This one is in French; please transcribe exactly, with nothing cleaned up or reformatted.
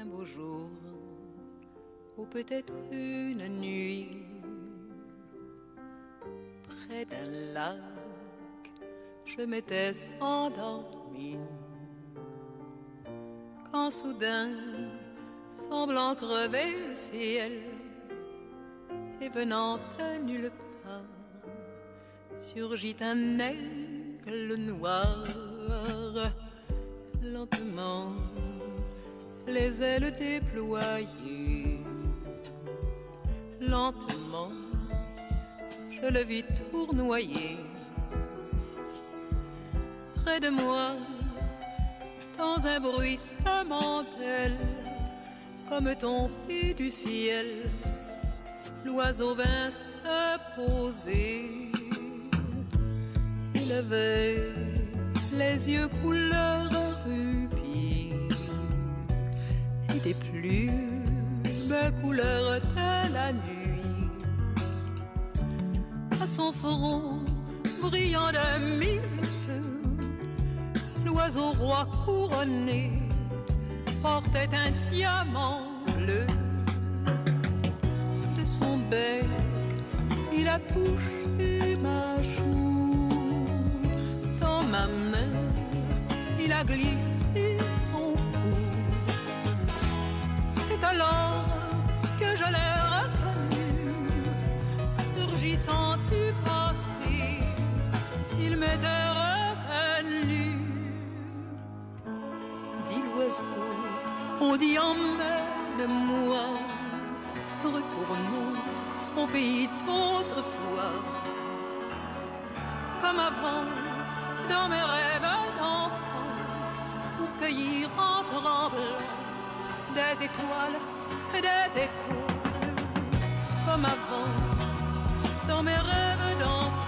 un beau jour, ou peut-être une nuit, près d'un lac, je m'étais endormie. Quand soudain, semblant crever le ciel, et venant de nulle part, surgit un aigle noir. Lentement, les ailes déployées, lentement, je le vis tournoyer. Près de moi, dans un bruissement d'ailes, comme tombé du ciel, l'oiseau vint se poser. Il avait les yeux couleur rubis et des plumes couleur de la nuit. À son front brillant de mille feux, l'oiseau roi couronné portait un diamant bleu. De son bec, il a touché ma joue. Dans ma main, il a glissé son cou. C'est alors que je l'ai reconnu, surgissant du passé, il m'était revenu. Dit l'oiseau, on dit emmène-moi, retournons au pays d'autrefois. Comme avant, dans mes rêves d'enfant, pour cueillir en tremblant des étoiles, des étoiles. Comme avant, dans mes rêves d'enfant,